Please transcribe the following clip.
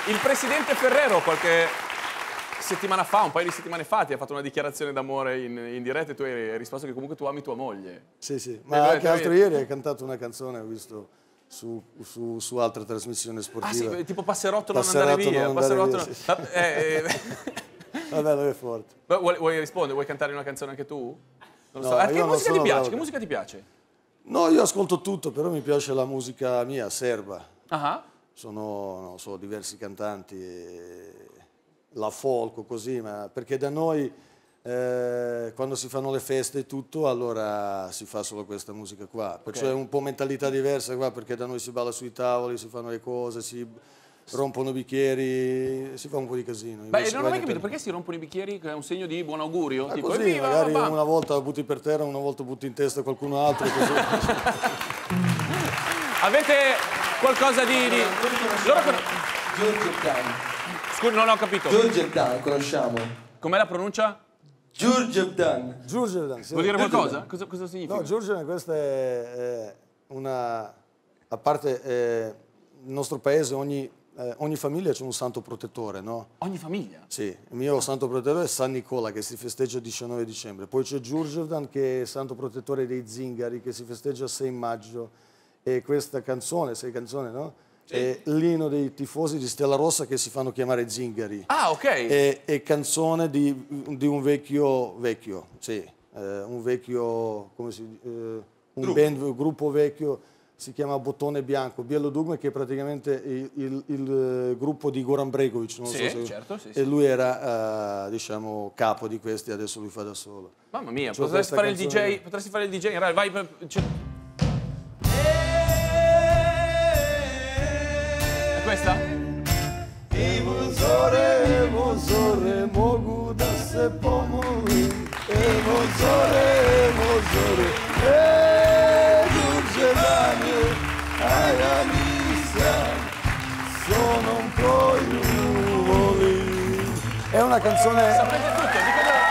Il presidente Ferrero qualche settimana fa, un paio di settimane fa, ti ha fatto una dichiarazione d'amore in diretta e tu hai risposto che comunque tu ami tua moglie. Sì, sì, ma anche l'altro ieri hai cantato una canzone, ho visto, su altre trasmissioni sportive. Ah sì, tipo Passerotto non andare via. Passerotto non... Sì. Vabbè, lui è forte. Vuoi rispondere? Vuoi cantare una canzone anche tu? Non lo so. No, Che musica ti piace? Che musica ti piace? No, io ascolto tutto, però mi piace la musica mia, serba. Ah. Sono, non so, diversi cantanti, la folk o così, ma perché da noi quando si fanno le feste e tutto, allora si fa solo questa musica qua. Perciò è un po' mentalità diversa qua, perché da noi si balla sui tavoli, si fanno le cose, si rompono bicchieri, si fa un po' di casino. Beh, non ho mai capito perché si rompono i bicchieri, che è un segno di buon augurio. Tipo, così, evviva, magari bam. una volta butti per terra, una volta butti in testa a qualcuno altro. Così. Avete qualcosa di... Giorgio Dan. Scusa, non ho capito. Giorgio Dan, conosciamo. Com'è la pronuncia? Giorgio Dan. Giorgio Dan, sì. Vuol dire qualcosa? Cosa significa? No, Giorgio Dan, questa è una... A parte il nostro paese, ogni famiglia c'è un santo protettore, no? Ogni famiglia? Sì, il mio santo protettore è San Nicola, che si festeggia il 19 dicembre. Poi c'è Giurgevdan, che è santo protettore dei zingari, che si festeggia il 6 maggio. E questa canzone, sei canzone, no? Sì. È l'inno dei tifosi di Stella Rossa che si fanno chiamare zingari. Ah, ok. È canzone di un vecchio, sì, un vecchio, come si dice, un gruppo vecchio. Si chiama Bottone Bianco, Bielo Dugme, che è praticamente il gruppo di Goran Bregovic, non so se... certo, sì. E lui era, diciamo, capo di questi, adesso lui fa da solo. Mamma mia, potresti fare il DJ, vai, È questa? Evo zore, mogu da se pomolim, evo zore, a ja nisam, sono un po' ljubavni. È una canzone... Sapete tutto,